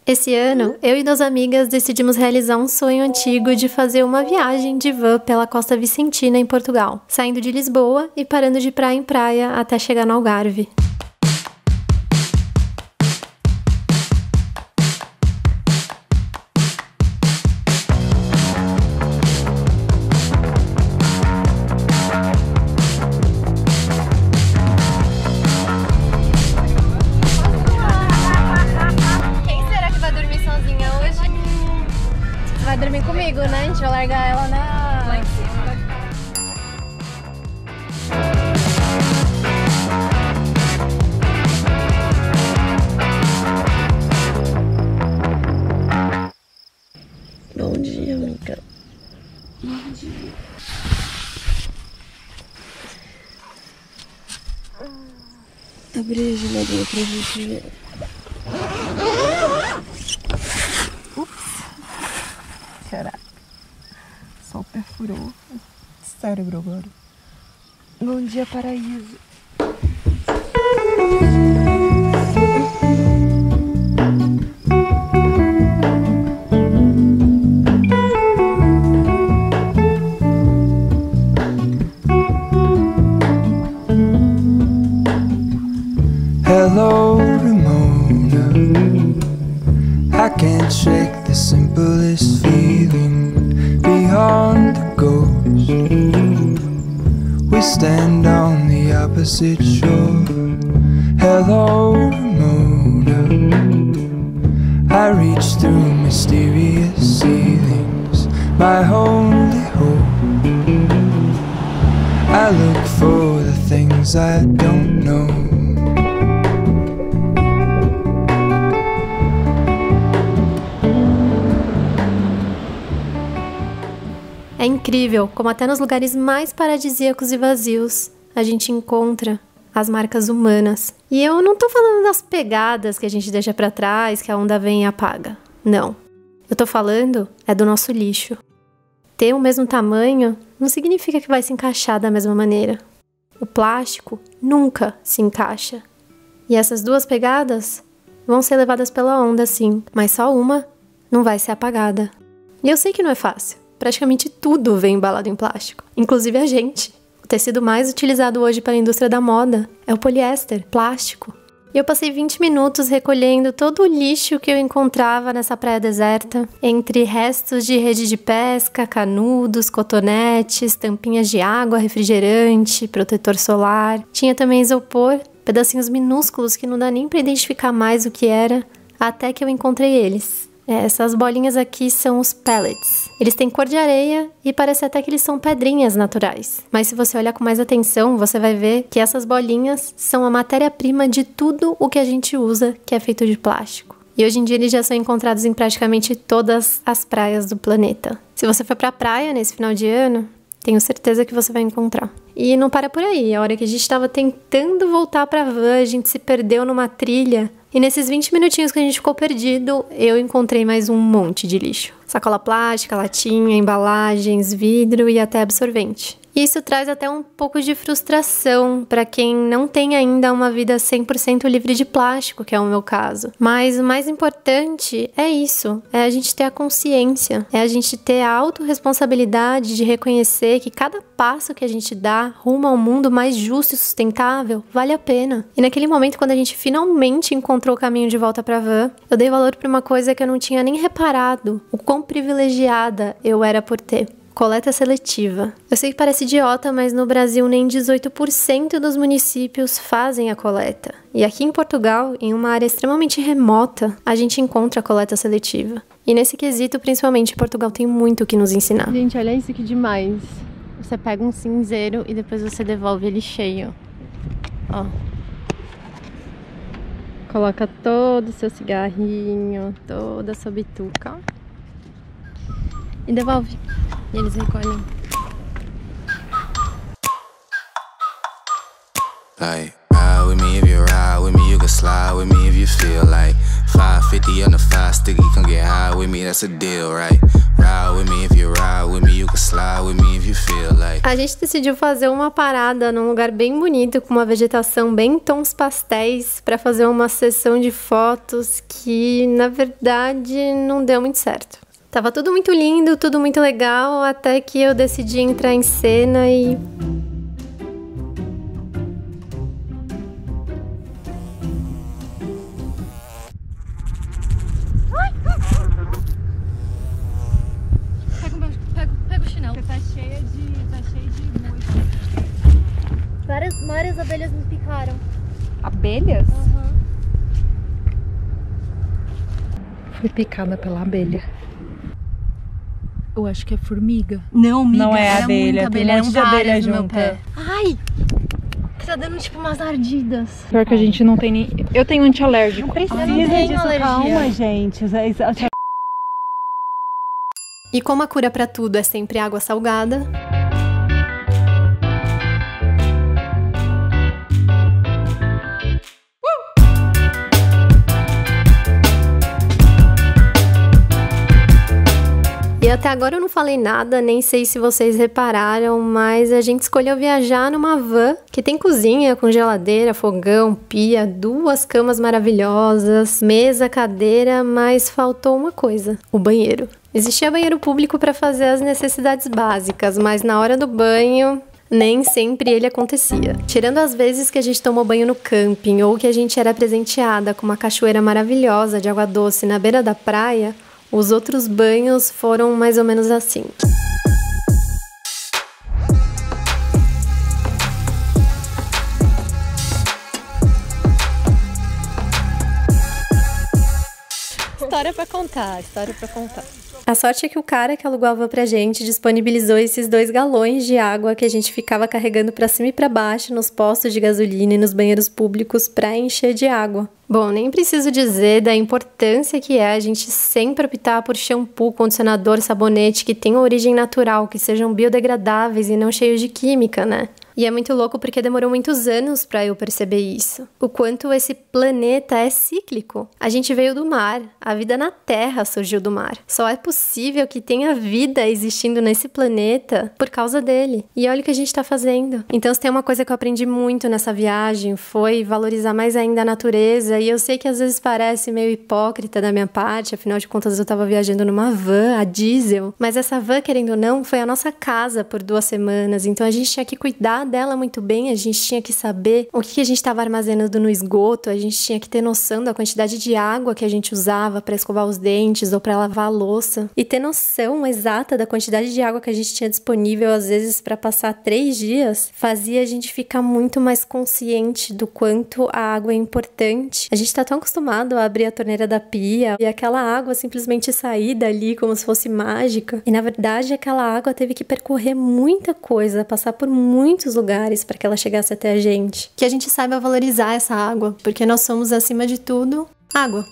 Esse ano, eu e 2 amigas decidimos realizar um sonho antigo de fazer uma viagem de van pela Costa Vicentina, em Portugal, saindo de Lisboa e parando de praia em praia até chegar no Algarve. Vai dormir comigo, né? A gente vai largar ela lá em cima. Bom dia, amiga. Bom dia. Abri a geladeira pra gente ver. Caraca, o sol perfurou o cérebro agora. Bom dia, paraíso. Hello, Ramona. I can't shake the simplest feeling beyond the ghost. We stand on the opposite shore. Hello, Ramona. I reach through mysterious ceilings, my only hope. I look for the things I don't know. É incrível como até nos lugares mais paradisíacos e vazios a gente encontra as marcas humanas. E eu não tô falando das pegadas que a gente deixa pra trás, que a onda vem e apaga. Não. Eu tô falando do nosso lixo. Ter o mesmo tamanho não significa que vai se encaixar da mesma maneira. O plástico nunca se encaixa. E essas 2 pegadas vão ser levadas pela onda, sim, mas só uma não vai ser apagada. E eu sei que não é fácil. Praticamente tudo vem embalado em plástico, inclusive a gente. O tecido mais utilizado hoje para a indústria da moda é o poliéster, plástico. E eu passei 20 minutos recolhendo todo o lixo que eu encontrava nessa praia deserta, entre restos de rede de pesca, canudos, cotonetes, tampinhas de água, refrigerante, protetor solar. Tinha também isopor, pedacinhos minúsculos que não dá nem para identificar mais o que era, até que eu encontrei eles. Essas bolinhas aqui são os pellets. Eles têm cor de areia e parece até que eles são pedrinhas naturais. Mas se você olhar com mais atenção, você vai ver que essas bolinhas são a matéria-prima de tudo o que a gente usa, que é feito de plástico. E hoje em dia eles já são encontrados em praticamente todas as praias do planeta. Se você for pra praia nesse final de ano, tenho certeza que você vai encontrar. E não para por aí. A hora que a gente estava tentando voltar pra van, a gente se perdeu numa trilha. E nesses 20 minutinhos que a gente ficou perdido, eu encontrei mais um monte de lixo. Sacola plástica, latinha, embalagens, vidro e até absorvente. E isso traz até um pouco de frustração para quem não tem ainda uma vida 100% livre de plástico, que é o meu caso. Mas o mais importante é isso, é a gente ter a consciência, é a gente ter a autorresponsabilidade de reconhecer que cada passo que a gente dá rumo ao mundo mais justo e sustentável vale a pena. E naquele momento, quando a gente finalmente encontrou o caminho de volta para a van, eu dei valor para uma coisa que eu não tinha nem reparado, o quão privilegiada eu era por ter. Coleta seletiva. Eu sei que parece idiota, mas no Brasil nem 18% dos municípios fazem a coleta. E aqui em Portugal, em uma área extremamente remota, a gente encontra a coleta seletiva. E nesse quesito, principalmente, Portugal tem muito o que nos ensinar. Gente, olha isso aqui demais. Você pega um cinzeiro e depois você devolve ele cheio. Ó. Coloca todo o seu cigarrinho, toda a sua bituca, ó. E devolve. E eles recolhem. Like, ride with me if you ride with me, you can slide with me if you feel like 550 on the 5 sticky, come get high with with me, that's a deal, right? Ride with me if you ride with me, you can slide with me if you feel like. A gente decidiu fazer uma parada num lugar bem bonito, com uma vegetação bem tons pastéis, pra fazer uma sessão de fotos que, na verdade, não deu muito certo. Tava tudo muito lindo, tudo muito legal, até que eu decidi entrar em cena e... Pega o chinelo. Tá cheio de moito. Várias abelhas me picaram. Abelhas? Uhum. Fui picada pela abelha. Eu acho que é formiga. Não, amiga, Não é era abelha, muita tem abelha, um monte de eram abelha várias no meu junta. pé. Ai! Tá dando tipo umas ardidas. Pior que a gente não tem nem... Eu tenho antialérgico. Não precisa disso, calma, gente. E como a cura pra tudo é sempre água salgada... E até agora eu não falei nada, nem sei se vocês repararam, mas a gente escolheu viajar numa van que tem cozinha com geladeira, fogão, pia, 2 camas maravilhosas, mesa, cadeira, mas faltou uma coisa: o banheiro. Existia banheiro público para fazer as necessidades básicas, mas na hora do banho... nem sempre ele acontecia. Tirando as vezes que a gente tomou banho no camping ou que a gente era presenteada com uma cachoeira maravilhosa de água doce na beira da praia, os outros banhos foram mais ou menos assim. História pra contar. A sorte é que o cara que alugou a van pra gente disponibilizou esses 2 galões de água que a gente ficava carregando pra cima e pra baixo nos postos de gasolina e nos banheiros públicos pra encher de água. Bom, nem preciso dizer da importância que é a gente sempre optar por shampoo, condicionador, sabonete que tenham origem natural, que sejam biodegradáveis e não cheios de química, né? E é muito louco porque demorou muitos anos pra eu perceber isso. O quanto esse planeta é cíclico. A gente veio do mar, a vida na Terra surgiu do mar. Só é possível que tenha vida existindo nesse planeta por causa dele. E olha o que a gente tá fazendo. Então, se tem uma coisa que eu aprendi muito nessa viagem, foi valorizar mais ainda a natureza. E eu sei que às vezes parece meio hipócrita da minha parte, afinal de contas eu tava viajando numa van, a diesel. Mas essa van, querendo ou não, foi a nossa casa por 2 semanas. Então a gente tinha que cuidar dela muito bem, a gente tinha que saber o que a gente estava armazenando no esgoto, a gente tinha que ter noção da quantidade de água que a gente usava para escovar os dentes ou para lavar a louça e ter noção exata da quantidade de água que a gente tinha disponível, às vezes para passar 3 dias, fazia a gente ficar muito mais consciente do quanto a água é importante. A gente tá tão acostumado a abrir a torneira da pia e aquela água simplesmente sair dali como se fosse mágica, e na verdade aquela água teve que percorrer muita coisa, passar por muitos lugares para que ela chegasse até a gente. Que a gente saiba valorizar essa água, porque nós somos, acima de tudo, água.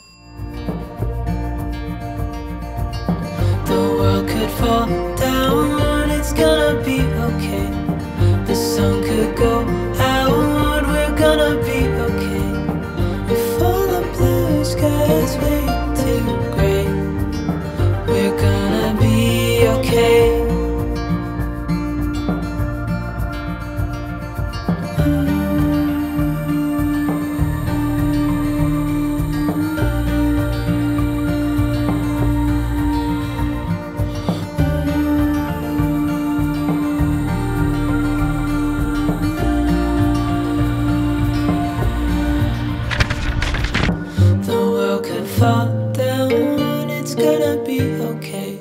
The world could fall down, it's gonna be okay. The sun could go out, we're gonna be okay. If all the blue skies fade to gray, we're gonna be okay. Fall down, it's gonna be okay.